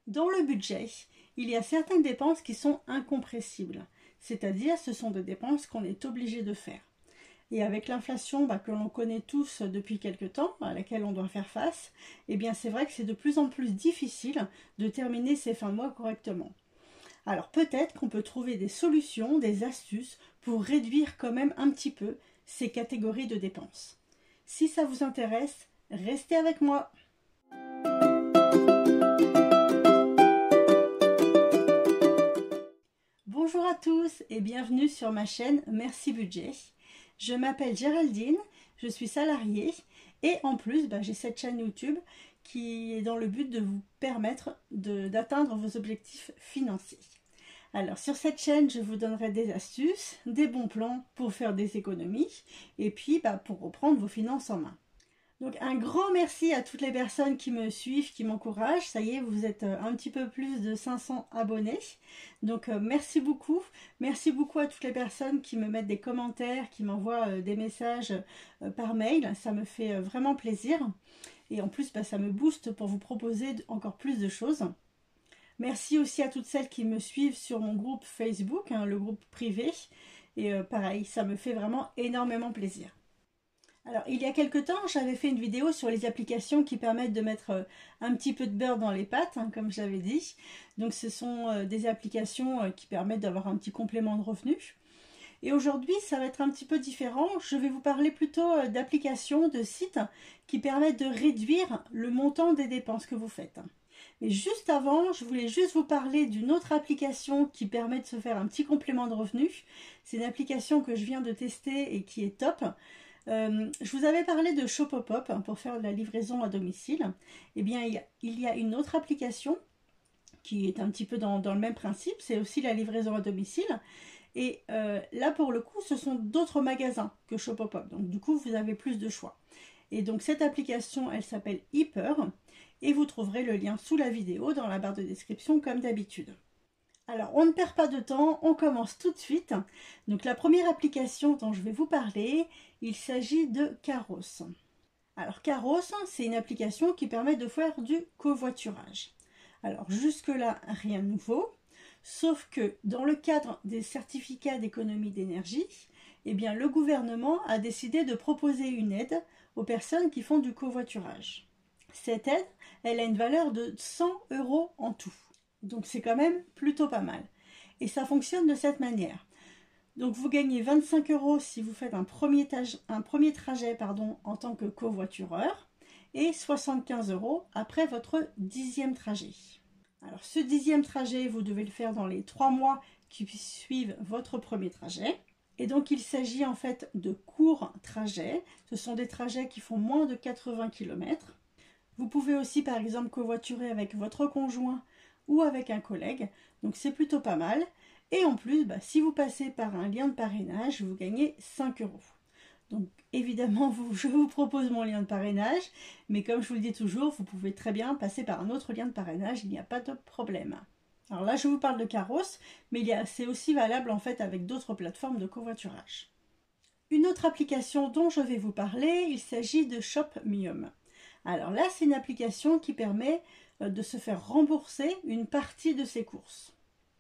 Dans le budget, il y a certaines dépenses qui sont incompressibles, c'est-à-dire ce sont des dépenses qu'on est obligé de faire. Et avec l'inflation que l'on connaît tous depuis quelque temps, à laquelle on doit faire face, eh bien c'est vrai que c'est de plus en plus difficile de terminer ces fins de mois correctement. Alors peut-être qu'on peut trouver des solutions, des astuces pour réduire quand même un petit peu ces catégories de dépenses. Si ça vous intéresse, restez avec moi. Bonjour à tous et bienvenue sur ma chaîne Merci Budget. Je m'appelle Géraldine, je suis salariée et en plus j'ai cette chaîne YouTube qui est dans le but de vous permettre d'atteindre vos objectifs financiers. Alors sur cette chaîne, je vous donnerai des astuces, des bons plans pour faire des économies et puis pour reprendre vos finances en main. Donc un grand merci à toutes les personnes qui me suivent, qui m'encouragent. Ça y est, vous êtes un petit peu plus de 500 abonnés. Donc merci beaucoup. Merci beaucoup à toutes les personnes qui me mettent des commentaires, qui m'envoient des messages par mail. Ça me fait vraiment plaisir. Et en plus, ça me booste pour vous proposer encore plus de choses. Merci aussi à toutes celles qui me suivent sur mon groupe Facebook, le groupe privé. Et pareil, ça me fait vraiment énormément plaisir. Alors, il y a quelques temps, j'avais fait une vidéo sur les applications qui permettent de mettre un petit peu de beurre dans les pâtes, comme je l'avais dit. Donc, ce sont des applications qui permettent d'avoir un petit complément de revenus. Et aujourd'hui, ça va être un petit peu différent. Je vais vous parler plutôt d'applications, de sites qui permettent de réduire le montant des dépenses que vous faites. Mais juste avant, je voulais juste vous parler d'une autre application qui permet de se faire un petit complément de revenus. C'est une application que je viens de tester et qui est top. Je vous avais parlé de Shopopop pour faire de la livraison à domicile. Eh bien, il y a une autre application qui est un petit peu dans le même principe. C'est aussi la livraison à domicile. Et là, pour le coup, ce sont d'autres magasins que Shopopop. Donc, du coup, vous avez plus de choix. Et donc, cette application, elle s'appelle Hyper. Et vous trouverez le lien sous la vidéo dans la barre de description comme d'habitude. Alors, on ne perd pas de temps, on commence tout de suite. Donc, la première application dont je vais vous parler, il s'agit de Caros. Alors, Caros, c'est une application qui permet de faire du covoiturage. Alors, jusque-là, rien de nouveau, sauf que dans le cadre des certificats d'économie d'énergie, eh bien, le gouvernement a décidé de proposer une aide aux personnes qui font du covoiturage. Cette aide, elle a une valeur de 100 € en tout. Donc c'est quand même plutôt pas mal. Et ça fonctionne de cette manière. Donc vous gagnez 25 € si vous faites un premier trajet en tant que covoitureur et 75 € après votre 10e trajet. Alors ce 10e trajet, vous devez le faire dans les 3 mois qui suivent votre premier trajet. Et donc il s'agit en fait de courts trajets. Ce sont des trajets qui font moins de 80 km. Vous pouvez aussi par exemple covoiturer avec votre conjoint ou avec un collègue, donc c'est plutôt pas mal. Et en plus, si vous passez par un lien de parrainage, vous gagnez 5 €. Donc évidemment, je vous propose mon lien de parrainage, mais comme je vous le dis toujours, vous pouvez très bien passer par un autre lien de parrainage, il n'y a pas de problème. Alors là, je vous parle de Caros, mais c'est aussi valable en fait avec d'autres plateformes de covoiturage. Une autre application dont je vais vous parler, il s'agit de Shopmium. Alors là, c'est une application qui permet de se faire rembourser une partie de ses courses.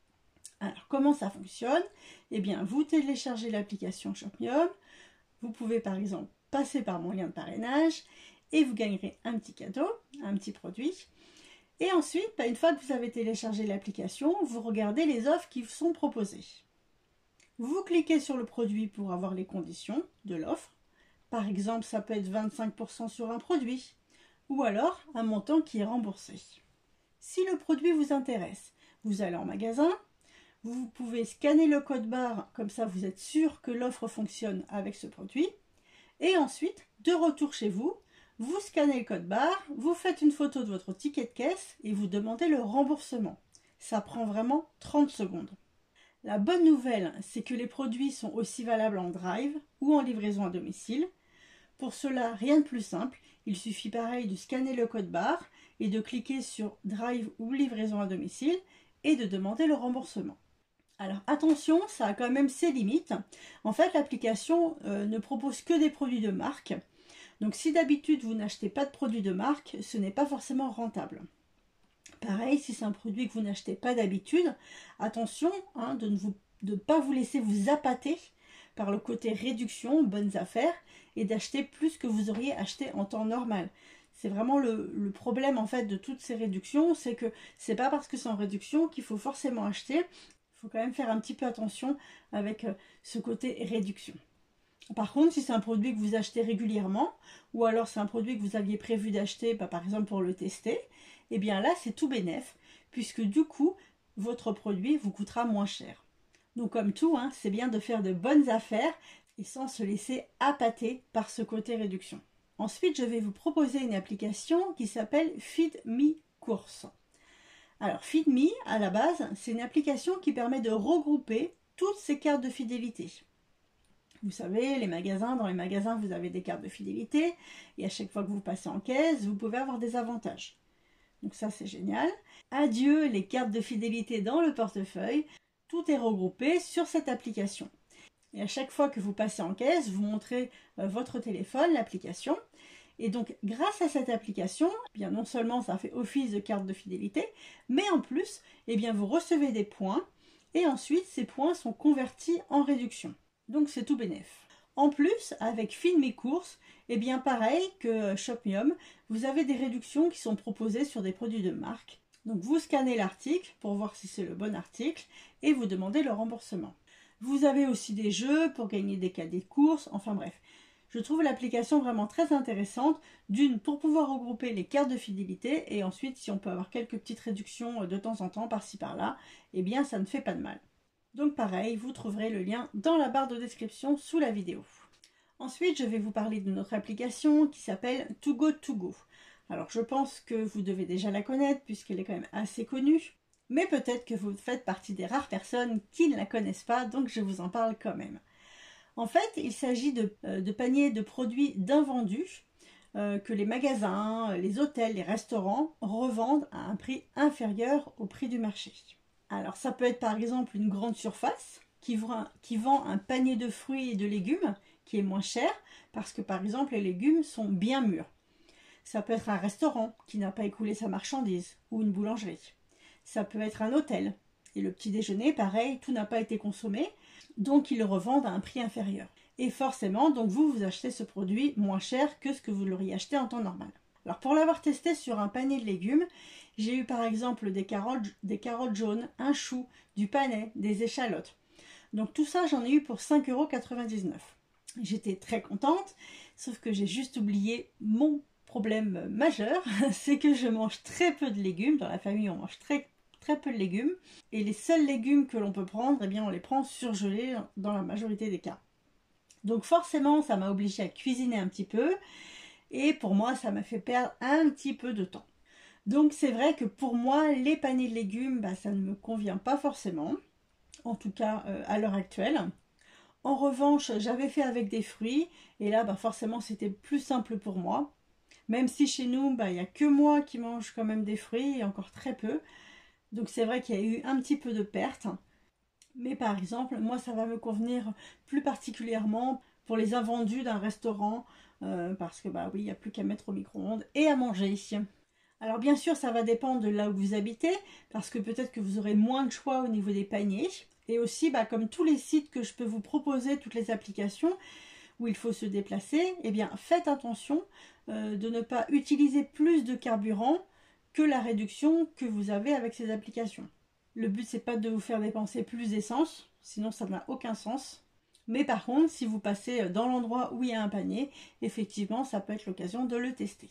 Alors, comment ça fonctionne? Eh bien, vous téléchargez l'application Shopmium. Vous pouvez, par exemple, passer par mon lien de parrainage et vous gagnerez un petit cadeau, un petit produit. Et ensuite, une fois que vous avez téléchargé l'application, vous regardez les offres qui vous sont proposées. Vous cliquez sur le produit pour avoir les conditions de l'offre. Par exemple, ça peut être 25 % sur un produit ou alors un montant qui est remboursé. Si le produit vous intéresse, vous allez en magasin, vous pouvez scanner le code barre, comme ça vous êtes sûr que l'offre fonctionne avec ce produit. Et ensuite, de retour chez vous, vous scannez le code barre, vous faites une photo de votre ticket de caisse et vous demandez le remboursement. Ça prend vraiment 30 secondes. La bonne nouvelle, c'est que les produits sont aussi valables en drive ou en livraison à domicile. Pour cela, rien de plus simple, il suffit pareil de scanner le code barre et de cliquer sur Drive ou livraison à domicile et de demander le remboursement. Alors attention, ça a quand même ses limites. En fait, l'application ne propose que des produits de marque. Donc si d'habitude vous n'achetez pas de produits de marque, ce n'est pas forcément rentable. Pareil, si c'est un produit que vous n'achetez pas d'habitude, attention hein, de ne pas vous laisser vous appâter par le côté réduction, bonnes affaires, et d'acheter plus que vous auriez acheté en temps normal. C'est vraiment le problème en fait de toutes ces réductions, c'est que c'est pas parce que c'est en réduction qu'il faut forcément acheter. Il faut quand même faire un petit peu attention avec ce côté réduction. Par contre, si c'est un produit que vous achetez régulièrement, ou alors c'est un produit que vous aviez prévu d'acheter, par exemple pour le tester, et bien là c'est tout bénef, puisque du coup, votre produit vous coûtera moins cher. Donc comme tout, hein, c'est bien de faire de bonnes affaires et sans se laisser appâter par ce côté réduction. Ensuite, je vais vous proposer une application qui s'appelle Feed Me Course. Alors Feed Me, à la base, c'est une application qui permet de regrouper toutes ces cartes de fidélité. Vous savez, dans les magasins, vous avez des cartes de fidélité et à chaque fois que vous passez en caisse, vous pouvez avoir des avantages. Donc ça, c'est génial. Adieu les cartes de fidélité dans le portefeuille. Tout est regroupé sur cette application. Et à chaque fois que vous passez en caisse, vous montrez votre téléphone, l'application. Et donc, grâce à cette application, eh bien, non seulement ça fait office de carte de fidélité, mais en plus, eh bien, vous recevez des points et ensuite, ces points sont convertis en réduction. Donc, c'est tout bénef. En plus, avec Feed Me Course, eh bien, pareil que Shopmium, vous avez des réductions qui sont proposées sur des produits de marque. Donc, vous scannez l'article pour voir si c'est le bon article et vous demandez le remboursement. Vous avez aussi des jeux pour gagner des cadeaux de course, enfin bref. Je trouve l'application vraiment très intéressante, d'une pour pouvoir regrouper les cartes de fidélité et ensuite si on peut avoir quelques petites réductions de temps en temps par-ci par-là, eh bien ça ne fait pas de mal. Donc pareil, vous trouverez le lien dans la barre de description sous la vidéo. Ensuite, je vais vous parler de notre application qui s'appelle Too Good To Go. Alors je pense que vous devez déjà la connaître puisqu'elle est quand même assez connue, mais peut-être que vous faites partie des rares personnes qui ne la connaissent pas, donc je vous en parle quand même. En fait, il s'agit de paniers de produits d'invendus que les magasins, les hôtels, les restaurants revendent à un prix inférieur au prix du marché. Alors ça peut être par exemple une grande surface qui vend un panier de fruits et de légumes qui est moins cher parce que par exemple les légumes sont bien mûrs. Ça peut être un restaurant qui n'a pas écoulé sa marchandise ou une boulangerie. Ça peut être un hôtel. Et le petit déjeuner, pareil, tout n'a pas été consommé, donc ils le revendent à un prix inférieur. Et forcément, donc vous achetez ce produit moins cher que ce que vous l'auriez acheté en temps normal. Alors pour l'avoir testé sur un panier de légumes, j'ai eu par exemple des carottes jaunes, un chou, du panais, des échalotes. Donc tout ça, j'en ai eu pour 5,99 €. J'étais très contente, sauf que j'ai juste oublié mon problème majeur, c'est que je mange très peu de légumes. Dans la famille, on mange très peu de légumes. Et les seuls légumes que l'on peut prendre, eh bien, on les prend surgelés dans la majorité des cas. Donc forcément, ça m'a obligée à cuisiner un petit peu. Et pour moi, ça m'a fait perdre un petit peu de temps. Donc c'est vrai que pour moi, les paniers de légumes, ça ne me convient pas forcément. En tout cas, à l'heure actuelle. En revanche, j'avais fait avec des fruits. Et là, forcément, c'était plus simple pour moi. Même si chez nous, il n'y a que moi qui mange quand même des fruits, et encore très peu. Donc c'est vrai qu'il y a eu un petit peu de perte. Mais par exemple, moi ça va me convenir plus particulièrement pour les invendus d'un restaurant. Parce que oui, il n'y a plus qu'à mettre au micro-ondes et à manger. Alors bien sûr, ça va dépendre de là où vous habitez. Parce que peut-être que vous aurez moins de choix au niveau des paniers. Et aussi, comme tous les sites que je peux vous proposer, toutes les applications où il faut se déplacer, eh bien faites attention de ne pas utiliser plus de carburant que la réduction que vous avez avec ces applications. Le but, c'est pas de vous faire dépenser plus d'essence, sinon ça n'a aucun sens. Mais par contre, si vous passez dans l'endroit où il y a un panier, effectivement, ça peut être l'occasion de le tester.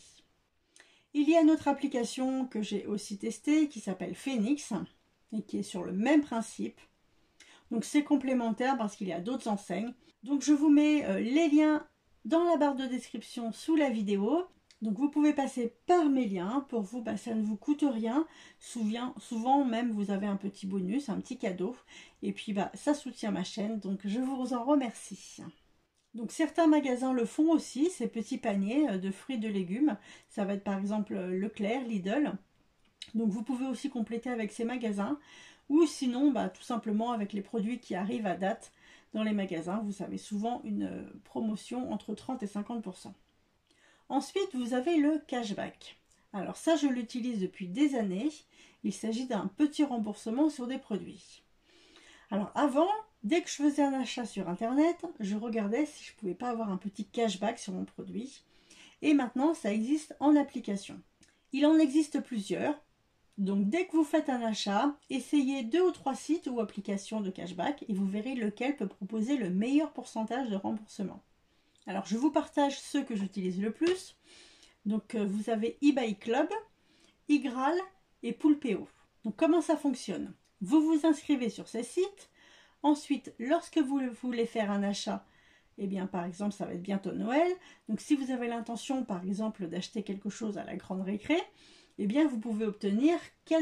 Il y a une autre application que j'ai aussi testée qui s'appelle Phoenix et qui est sur le même principe. Donc c'est complémentaire parce qu'il y a d'autres enseignes. Donc je vous mets les liens dans la barre de description sous la vidéo. Donc vous pouvez passer par mes liens, pour vous ça ne vous coûte rien, souvent même vous avez un petit bonus, un petit cadeau, et puis ça soutient ma chaîne, donc je vous en remercie. Donc certains magasins le font aussi, ces petits paniers de fruits et de légumes, ça va être par exemple Leclerc, Lidl, donc vous pouvez aussi compléter avec ces magasins, ou sinon tout simplement avec les produits qui arrivent à date dans les magasins, vous avez souvent une promotion entre 30 et 50%. Ensuite, vous avez le cashback. Alors ça, je l'utilise depuis des années. Il s'agit d'un petit remboursement sur des produits. Alors avant, dès que je faisais un achat sur internet, je regardais si je ne pouvais pas avoir un petit cashback sur mon produit. Et maintenant, ça existe en application. Il en existe plusieurs. Donc dès que vous faites un achat, essayez 2 ou 3 sites ou applications de cashback et vous verrez lequel peut proposer le meilleur pourcentage de remboursement. Alors je vous partage ceux que j'utilise le plus. Donc vous avez eBay Club, iGraal et Poolpeo. Donc comment ça fonctionne? Vous vous inscrivez sur ces sites. Ensuite, lorsque vous voulez faire un achat, eh bien par exemple ça va être bientôt Noël. Donc si vous avez l'intention par exemple d'acheter quelque chose à la grande récré, eh bien vous pouvez obtenir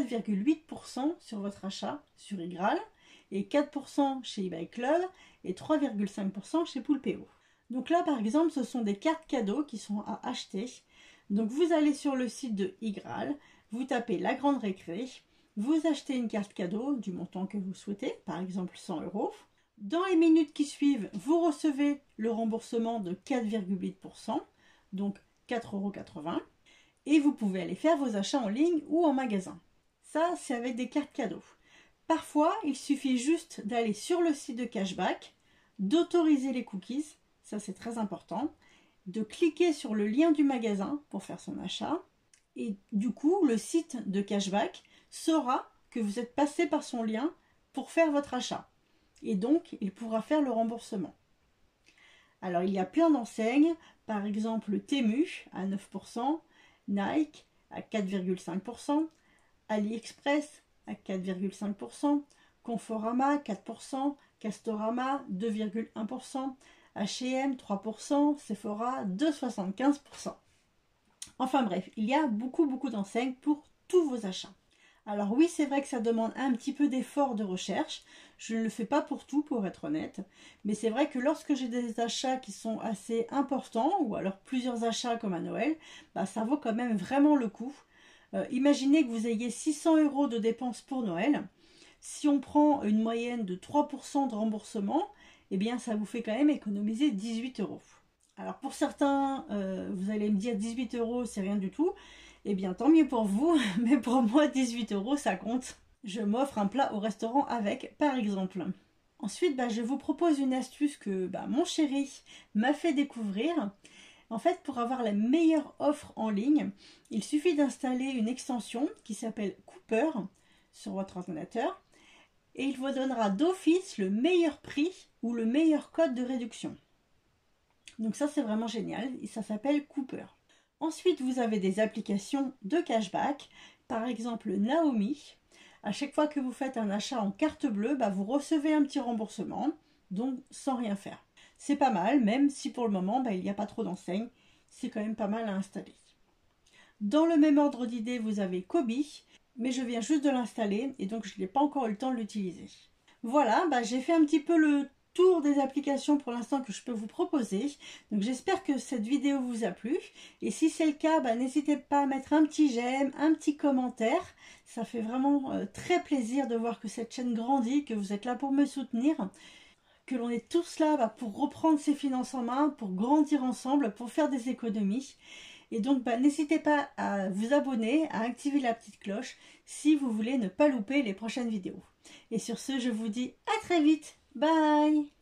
4,8% sur votre achat sur iGraal et 4% chez eBay Club et 3,5% chez Poolpeo. Donc là par exemple ce sont des cartes cadeaux qui sont à acheter. Donc vous allez sur le site de iGraal, vous tapez la grande récré, vous achetez une carte cadeau du montant que vous souhaitez, par exemple 100 €. Dans les minutes qui suivent, vous recevez le remboursement de 4,8%, donc 4,80 €. Et vous pouvez aller faire vos achats en ligne ou en magasin. Ça, c'est avec des cartes cadeaux. Parfois, il suffit juste d'aller sur le site de cashback, d'autoriser les cookies, ça c'est très important, de cliquer sur le lien du magasin pour faire son achat. Et du coup, le site de cashback saura que vous êtes passé par son lien pour faire votre achat. Et donc, il pourra faire le remboursement. Alors, il y a plein d'enseignes, par exemple Temu à 9%, Nike à 4,5%, AliExpress à 4,5%, Conforama 4%, Castorama 2,1%, H&M 3%, Sephora 2,75%. Enfin bref, il y a beaucoup d'enseignes pour tous vos achats. Alors oui, c'est vrai que ça demande un petit peu d'effort de recherche. Je ne le fais pas pour tout, pour être honnête. Mais c'est vrai que lorsque j'ai des achats qui sont assez importants, ou alors plusieurs achats comme à Noël, bah, ça vaut quand même vraiment le coup. Imaginez que vous ayez 600 € de dépenses pour Noël. Si on prend une moyenne de 3% de remboursement, eh bien ça vous fait quand même économiser 18 €. Alors pour certains, vous allez me dire 18 € c'est rien du tout. Eh bien, tant mieux pour vous, mais pour moi, 18 € ça compte. Je m'offre un plat au restaurant avec, par exemple. Ensuite, je vous propose une astuce que mon chéri m'a fait découvrir. En fait, pour avoir la meilleure offre en ligne, il suffit d'installer une extension qui s'appelle Cooper sur votre ordinateur et il vous donnera d'office le meilleur prix ou le meilleur code de réduction. Donc ça, c'est vraiment génial et ça s'appelle Cooper. Ensuite, vous avez des applications de cashback, par exemple Naomi. À chaque fois que vous faites un achat en carte bleue, vous recevez un petit remboursement, donc sans rien faire. C'est pas mal, même si pour le moment, il n'y a pas trop d'enseignes, c'est quand même pas mal à installer. Dans le même ordre d'idée, vous avez Kobi, mais je viens juste de l'installer et donc je n'ai pas encore eu le temps de l'utiliser. Voilà, j'ai fait un petit peu le tour des applications pour l'instant que je peux vous proposer. Donc j'espère que cette vidéo vous a plu. Et si c'est le cas, n'hésitez pas à mettre un petit j'aime, un petit commentaire. Ça fait vraiment très plaisir de voir que cette chaîne grandit, que vous êtes là pour me soutenir, que l'on est tous là pour reprendre ses finances en main, pour grandir ensemble, pour faire des économies. Et donc n'hésitez pas à vous abonner, à activer la petite cloche si vous voulez ne pas louper les prochaines vidéos. Et sur ce, je vous dis à très vite. Bye!